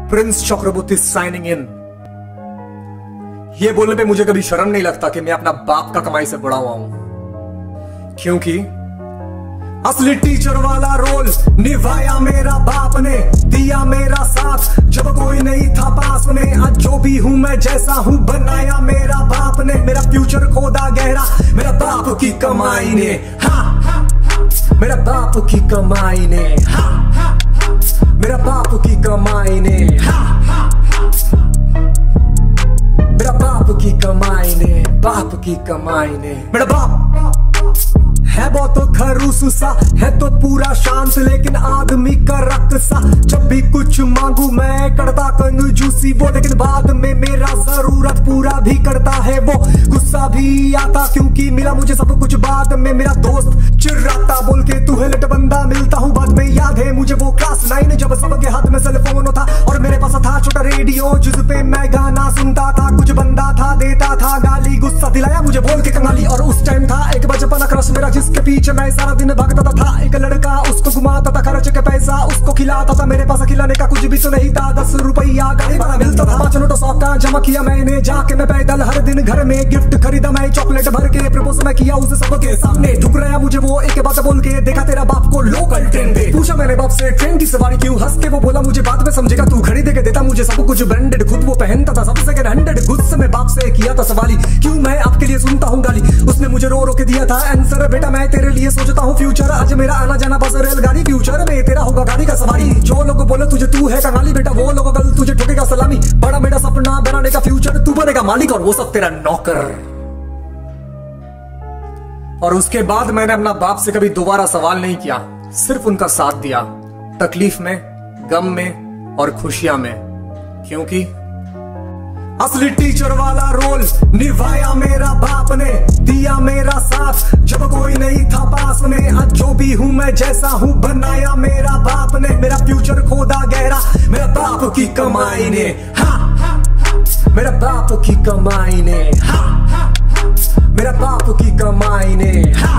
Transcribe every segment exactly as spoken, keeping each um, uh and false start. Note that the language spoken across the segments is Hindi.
प्रिंस चक्रवर्ती साइनिंग इन। ये बोलने पे मुझे कभी शर्म नहीं लगता कि मैं अपना बाप का कमाई से बड़ा हुआ हूं, क्योंकि असली टीचर वाला रोल निभाया मेरा बाप ने, दिया मेरा साथ जब कोई नहीं था पास में। आज जो भी हूं मैं जैसा हूं बनाया मेरा बाप ने, मेरा फ्यूचर खोदा गहरा मेरा बाप की कमाई ने। हा मेरा बाप की कमाई ने, हा मेरा बाप की कमाई ने, हा मेरा बाप की कमाई ने, बाप की कमाई ने। मेरा बाप है बहुत खरूस सा, है तो पूरा शांत लेकिन आदमी का रक्त सा। जब भी कुछ मांगू मैं करता कंजूसी वो, लेकिन बाद में मेरा जरूरत पूरा भी करता है वो। गुस्सा भी आता क्योंकि मिला मुझे सब कुछ बाद में। मेरा दोस्त चिल्लाता बोल के तू है लट बंदा, मिलता हूँ बाद में। याद है मुझे वो क्लास नाइन जब सबके हाथ में सेल फोन था और मेरे पास था छोटा रेडियो जिस पे मैं गाना सुनता था। कुछ बंदा था देता था गाली, गुस्सा दिलाया मुझे बोल के कंगाली। और उस टाइम था एक बचपन क्रश मेरा जिसके पीछे मैं सारा दिन भागता था। एक लड़का उसको घुमाता था, खर्च के पैसा उसको खिलाता था। मेरे पास खिलाने का कुछ भी तो नहीं था, दस रुपया गाड़ी भाड़ा मिलता था। पांच नोटों सौ का जमा किया मैंने जाके मैं पैदल हर दिन। घर में गिफ्ट खरीदा मैं चॉकलेट भर के, प्रपोज मैं किया उसे सबके सामने। ठुकराया मुझे वो एक बात बोल के, देखा तेरा बाप को लोकल ट्रेन पे। पूछा मैंने बाप से ट्रेन की सवारी क्यों, हंस के वो बोला मुझे बाद में समझेगा तू। घड़ी देके देता मुझे सब कुछ ब्रांडेड, खुद वो पहनता था सब सेकंड हैंडेड। गुस्से में बाप से किया था सवाली, क्यों मैं आपके लिए सुनता हूँ गाली। उसने मुझे रो रो के दिया था आंसर, बेटा मैं तेरे लिए सोचता हूँ फ्यूचर। आज मेरा आना जाना बस रेलगाड़ी, फ्यूचर में तेरा होगा गाड़ी का सवारी। जो लोग बोले तुझे तू है कंगाली, बेटा वो लोग कल तुझे ठोकेगा सलामी। बड़ा मेरा सपना बनाने का फ्यूचर, तू बनेगा मालिक और वो सब तेरा नौकर। और उसके बाद मैंने अपना बाप से कभी दोबारा सवाल नहीं किया, सिर्फ उनका साथ दिया, तकलीफ में, गम में और खुशियां में। क्योंकि असली टीचर वाला रोल निभाया मेरा बाप ने, दिया मेरा साथ जब कोई नहीं था पास में। आज जो भी हूं मैं जैसा हूं बनाया मेरा बाप ने, मेरा फ्यूचर खोदा गहरा मेरा बाप की कमाई ने। हा मेरा बाप की कमाई ने, हा मेरा बाप की कमाई ने, हा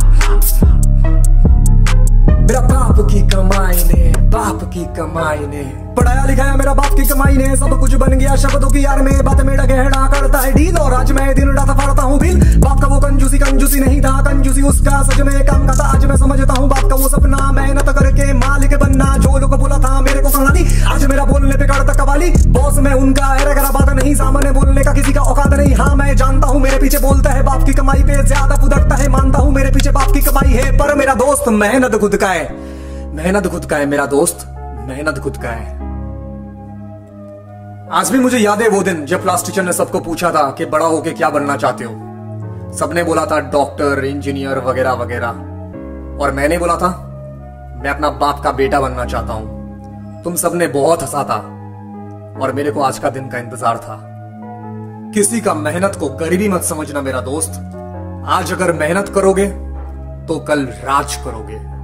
मेरा बाप की कमाई ने, बाप की कमाई ने। पढ़ाया लिखाया मेरा बाप की कमाई ने, सब कुछ बन गया शब्दों की यार में। बात मेरा गहरा करता है डील और आज मैं दिन रात फाड़ता हूँ बिल। बाप का वो कंजूसी कंजूसी नहीं था, कंजूसी उसका सच में काम का था। आज मैं समझता हूँ बाप का वो सपना, मेहनत करके मालिक बनना। जो लोग बोला था मेरे को कंगाली, आज मेरा बोलने पे करता कवाली। बॉस में उनका है अगर बात नहीं, सामने बोलने का किसी का औकात नहीं। हाँ मैं जानता हूँ मेरे पीछे बोलता है बाप की कमाई पे ज्यादा फुदकता है, मानता हूँ मेरे पीछे बाप की कमाई है। पर मेरा दोस्त मेहनत खुद का है, मेहनत खुद का है मेरा दोस्त, मेहनत खुद का है। आज भी मुझे याद है वो दिन जब क्लास टीचर ने सबको पूछा था कि बड़ा होके क्या बनना चाहते हो। सबने बोला था डॉक्टर, इंजीनियर वगैरह वगैरह, और मैंने बोला था मैं अपना बाप का बेटा बनना चाहता हूं। तुम सबने बहुत हंसा था और मेरे को आज का दिन का इंतजार था। किसी का मेहनत को गरीबी मत समझना मेरा दोस्त। आज अगर मेहनत करोगे तो कल राज करोगे।